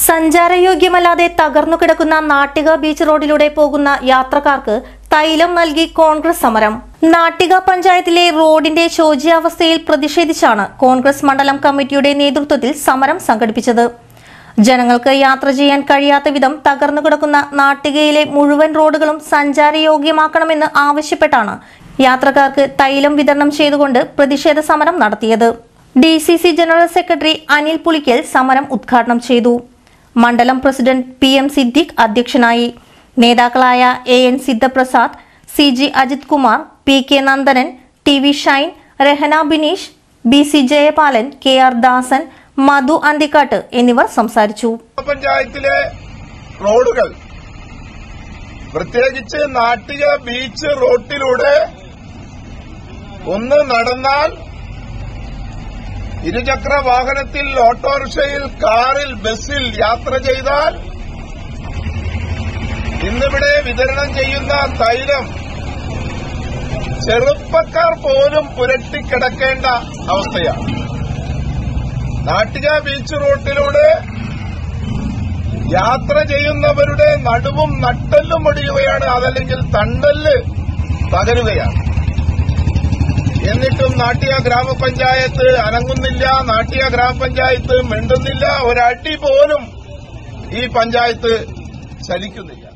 സഞ്ചാരയോഗ്യമല്ലാതെ തകർന്നുകിടക്കുന്ന Nattika beach റോഡിലൂടെ പോകുന്ന യാത്രക്കാർക്ക് തൈലം നൽകി കോൺഗ്രസ് സമരം. നാട്ടിക പഞ്ചായത്തിലെ റോഡിന്റെ ശോച്യാവസ്ഥയിൽ പ്രതിഷേധിച്ചാണ് കോൺഗ്രസ് മണ്ഡലം കമ്മിറ്റിയുടെ നേതൃത്വത്തിൽ സമരം സംഘടിപ്പിച്ചത്. ജനങ്ങൾക്ക് യാത്ര ചെയ്യാൻ കഴിയാത്ത വിധം തകർന്നുകിടക്കുന്ന നാട്ടികയിലെ മുഴുവൻ റോഡുകളും സഞ്ചാരയോഗ്യമാക്കണമെന്ന് ആവശ്യപ്പെട്ടാണ് യാത്രക്കാർക്ക് തൈലം വിതരണം ചെയ്തുകൊണ്ട് പ്രതിഷേധ സമരം നടത്തിയത്. DCC general secretary Anil Pulikkal സമരം ഉദ്ഘാടനം ചെയ്തു. മണ്ഡലം പ്രസിഡന്റ് PM സിദ്ദിഖ് അധ്യക്ഷനായി. നേതാക്കളായ AN Sidhaprasad, CG Ajith Kumar, PK Nandanan, TV Shine, Rahana Bineesh, BC Jayapalan, KR ദാസൻ, മധു അന്തിക്കാട്ട് എന്നിവർ സംസാരിച്ചു. പഞ്ചായത്തിലെ റോഡുകൾ, പ്രത്യേകിച്ച് നാട്ടിക ബീച്ച് റോഡിലൂടെ ഒന്ന് നടന്നാൽ ഇരുചക്ര വാഹനത്തിൽ, ഓട്ടോറിക്ഷയിൽ, കാറിൽ, ബസ്സിൽ യാത്ര ചെയ്താൽ ഇന്നിവിടെ വിതരണം ചെയ്യുന്ന തൈലം ചെറുപ്പക്കാർ പോലും പുരട്ടിക്കിടക്കേണ്ട അവസ്ഥയാണ്. നാട്ടിക ബീച്ച് റോഡിലൂടെ യാത്ര ചെയ്യുന്നവരുടെ നടുവും നട്ടെല്ലും ഒടിയുകയാണ്, അതല്ലെങ്കിൽ തണ്ടല് തകരുകയാണ്. എന്നിട്ടും നാട്ടിക ഗ്രാമപഞ്ചായത്ത് അനങ്ങുന്നില്ല, നാട്ടിക ഗ്രാമപഞ്ചായത്ത് മിണ്ടുന്നില്ല, ഒരടി പോലും ഈ പഞ്ചായത്ത് ചലിക്കുന്നില്ല.